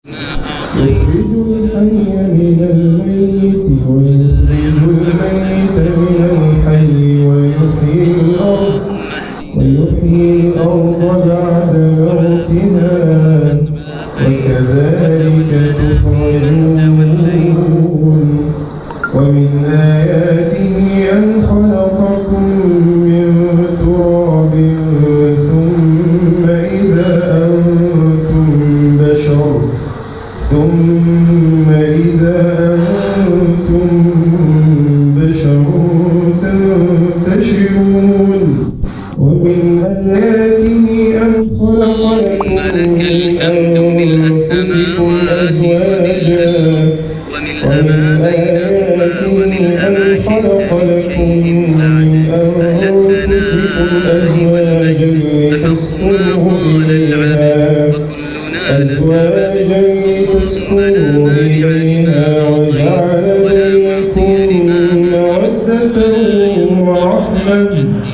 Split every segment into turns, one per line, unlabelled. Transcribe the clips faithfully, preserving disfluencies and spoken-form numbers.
يخرج الحي من الميت ويخرج الميت من الحي ويحيي الأرض ويحيي الأرض بعد موتها وكذلك تخرجون. ومن آياته أن خلقكم من تراب ثم إذا أنتم بشر ثم إذا أنتم بشر تنتشرون. ومن آياته أن خلق لكم من أنفسكم أزواجا ومن آياته أن خلق لكم من أنفسكم أزواجا لتسكنوا إليها أزواجا لتسكنوا إليها وجعل بينكم مودة ورحمة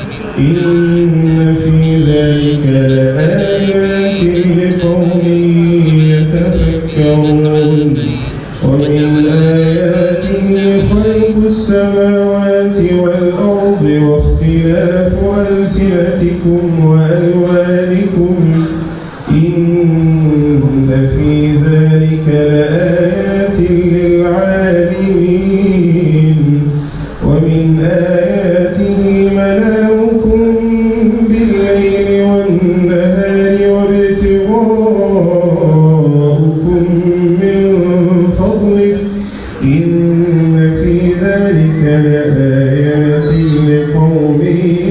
إن في ذلك لآيات لقوم يتفكرون. ومن آياته خلق السماوات والأرض واختلاف ألسنتكم وألوانكم إن في ذلك لآيات للعالمين. ومن آياته منامكم بالليل والنهار وابتغاؤكم من فضله إن في ذلك لآيات لقوم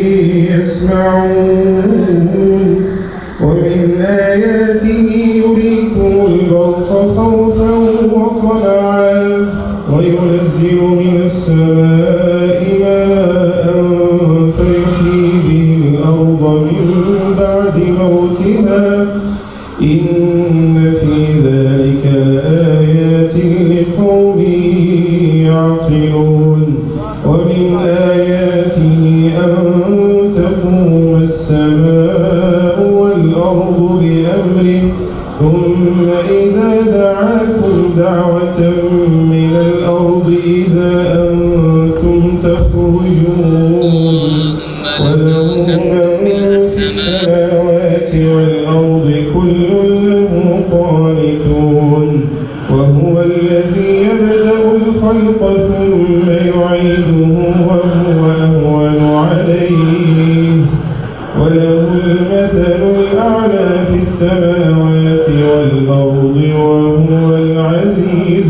يسمعون. ومن آياته يريكم البرق خوفا وطمعا وينزل من السماء ماء فيحيي به الأرض من بعد موتها إن في ذلك لآيات لقوم يعقلون. ومن آياته أن تقوم السماء والأرض بأمره ثم إذا دعاكم دعوة من الأرض إذا أنتم تخرجون. وله من في السماوات والأرض كل له قانتون. وهو الذي يبدأ الخلق ثم يعيده وهو أهون عليه وله المثل الأعلى في السماوات والأرض وهو العزيز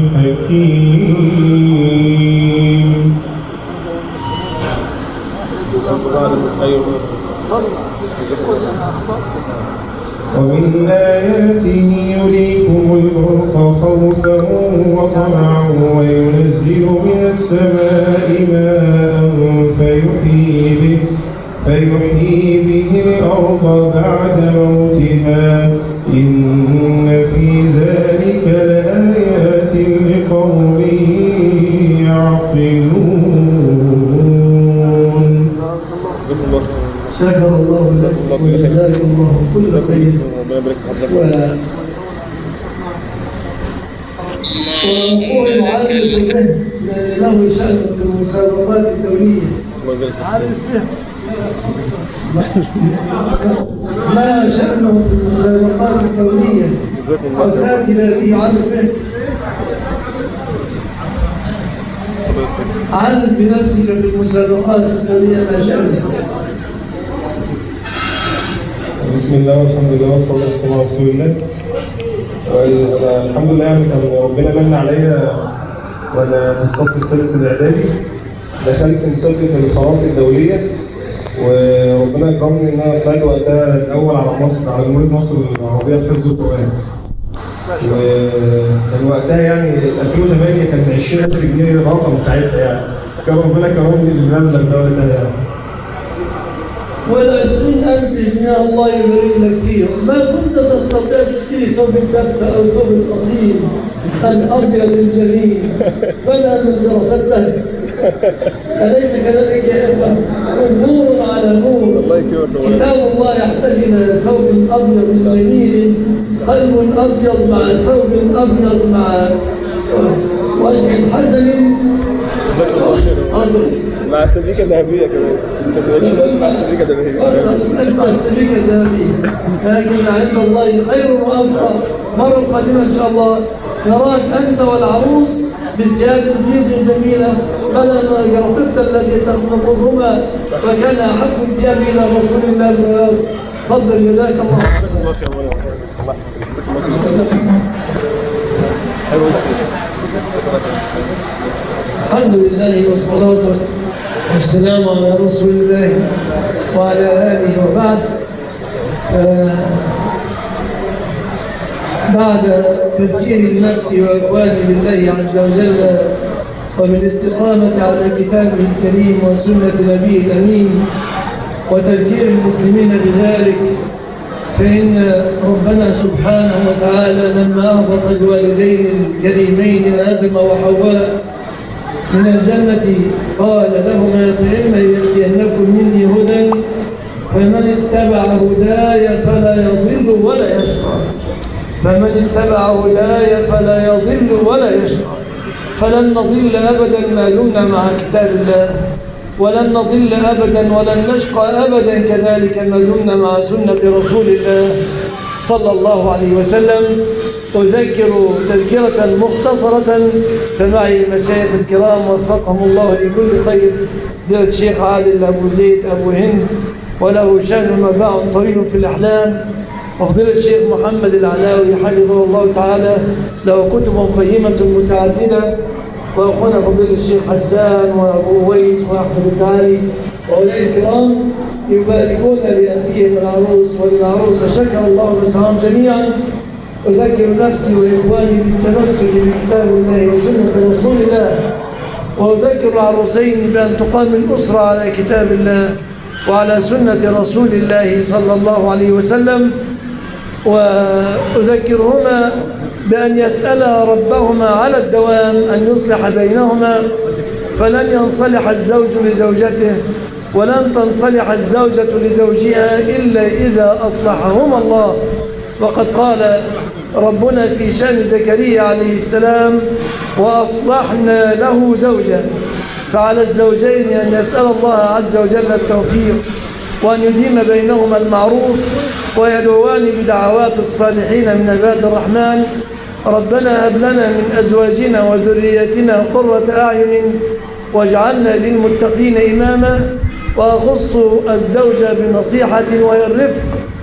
الحكيم. ومن آياته يريكم البرق خوفا وطمعا وينزل من السماء ماء فيحيي به فيحيي به الأرض بعد موتها إن في ذلك لآيات لقوم يعقلون.
شكر الله لكم وجزاكم الله كل خير. وهو المعلم في الذهن لأن له شأن في المسابقات الدولية. ما شأنه في المسابقات الدولية وساتنا به عرفه. علم بنفسك في المسابقات الدولية ما شأنه.
بسم الله والحمد لله والصلاة والسلام على رسول الله. أنا الحمد لله يعني كان ربنا من عليا وأنا في الصف السادس الإعدادي دخلت مسابقة الخرائط الدولية وربنا أكرمني إن أنا طلعت وقتها الأول على مصر على جمهورية مصر العربية في حفظ القرآن. وكان وقتها يعني ألفين وثمانية كان عشرين ألف جنيه رقم ساعتها يعني كان ربنا كرمني بالمبلغ ده وقتها يعني.
والعشرين ألف جنيه الله يبارك لك فيهم، ما كنت تستطيع تشتري ثوب الدفتة أو ثوب الأصيل الأبيض الجميل بدلا من زرفته؟ أليس كذلك يا إخوان؟ نور على نور. كتاب الله يحتاج إلى ثوب أبيض جميل، قلب أبيض مع ثوب أبيض مع وجه حسن
مع السبيكة الذهبية كمان. مع السبيكة الذهبية.
مع السبيكة الذهبية. لكن عند الله خير وأبقى. مرة قادمة إن شاء الله نراك أنت والعروس بثياب بيض جميلة بدل ما الجرافطة التي تخلقهما، وكان أحب الثياب إلى رسول الله صلى الله عليه وسلم. تفضل جزاك الله. الحمد لله والصلاة والسلام على رسول الله وعلى آله وبعد. بعد تذكير النفس وإخواني بالله عز وجل وبالاستقامة على كتابه الكريم وسنة نبيه الأمين وتذكير المسلمين بذلك، فإن ربنا سبحانه وتعالى لما أهبط الوالدين الكريمين آدم وحواء من الجنة قال لهما: فإما يأتينكم مني هدى فمن اتبع هداي فلا يضل ولا يشقى. فمن اتبع هداي فلا يضل ولا يشقى. فلن نضل أبدا ما دمنا مع كتاب الله، ولن نضل أبدا ولن نشقى أبدا كذلك ما دمنا مع سنة رسول الله صلى الله عليه وسلم. أذكر تذكرة مختصرة، فمعي المشايخ الكرام وفقهم الله لكل خير، فضيلة الشيخ عادل أبو زيد أبو هند وله شأن مباع طويل في الأحلام، وفضيلة الشيخ محمد العلاوي حفظه الله تعالى له كتب قيمة متعددة، وأخونا فضيلة الشيخ حسان وأبو أويس وأحمد الدعالي وأولئك الكرام يباركون لأخيهم العروس وللعروسة، شكر الله مسعاهم جميعا. أذكر نفسي وإخواني بالتمسك بكتاب الله وسنة رسول الله، وأذكر العروسين بأن تقام الأسرة على كتاب الله وعلى سنة رسول الله صلى الله عليه وسلم، وأذكرهما بأن يسألا ربهما على الدوام أن يصلح بينهما، فلن ينصلح الزوج لزوجته ولن تنصلح الزوجة لزوجها إلا إذا أصلحهما الله. وقد قال ربنا في شأن زكريا عليه السلام: وأصلحنا له زوجا. فعلى الزوجين أن يسأل الله عز وجل التوفيق وأن يديم بينهما المعروف، ويدعوان بدعوات الصالحين من عباد الرحمن: ربنا هب لنا من أزواجنا وذريتنا قرة أعين واجعلنا للمتقين إماما. وأخص الزوجة بنصيحة وهي الرفق،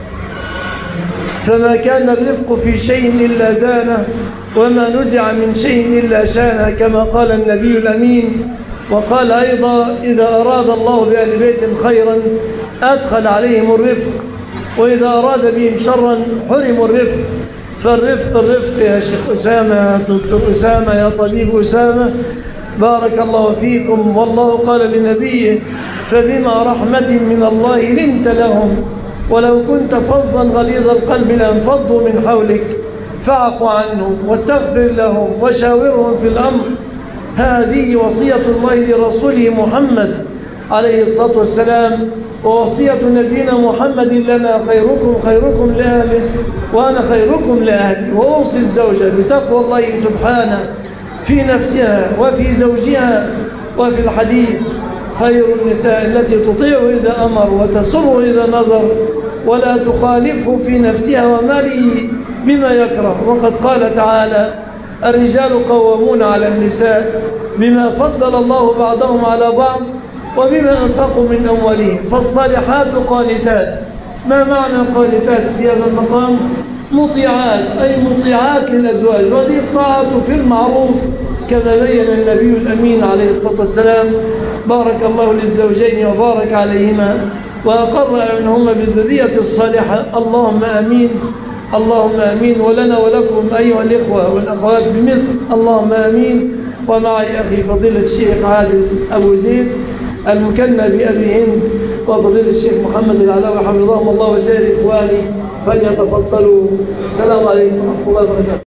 فما كان الرفق في شيء إلا زانه، وما نزع من شيء إلا شانه، كما قال النبي الأمين. وقال أيضا: إذا أراد الله بأهل بيت خيرا أدخل عليهم الرفق، وإذا أراد بهم شرا حرموا الرفق. فالرفق الرفق يا شيخ أسامة، يا دكتور أسامة، يا طبيب أسامة، بارك الله فيكم. والله قال لنبيه: فبما رحمة من الله لنت لهم، ولو كنت فظا غليظ القلب لانفضوا من حولك، فاعف عنهم واستغفر لهم وشاورهم في الأمر. هذه وصية الله لرسوله محمد عليه الصلاة والسلام، ووصية نبينا محمد لنا: خيركم خيركم لأهله وأنا خيركم لأهلي. وأوصي الزوجة بتقوى الله سبحانه في نفسها وفي زوجها. وفي الحديث: خير النساء التي تطيع إذا أمر وتسر إذا نظر ولا تخالفه في نفسها وماله بما يكره. وقد قال تعالى: الرجال قوامون على النساء بما فضل الله بعضهم على بعض وبما أنفقوا من أموالهم. فالصالحات قانتات. ما معنى قانتات في هذا المقام؟ مطيعات، أي مطيعات للأزواج، وهذه الطاعة في المعروف كما بين النبي الأمين عليه الصلاة والسلام. بارك الله للزوجين وبارك عليهما وأقر أنهما بالذرية الصالحة. اللهم آمين، اللهم آمين. ولنا ولكم أيها الإخوة والأخوات بمثل اللهم آمين. ومعي أخي فضيلة الشيخ عادل أبو زيد المكنى بأبي هند وفضيلة الشيخ محمد العلاوي حفظهم الله وسائر إخواني فليتفضلوا. السلام عليكم ورحمة الله وبركاته.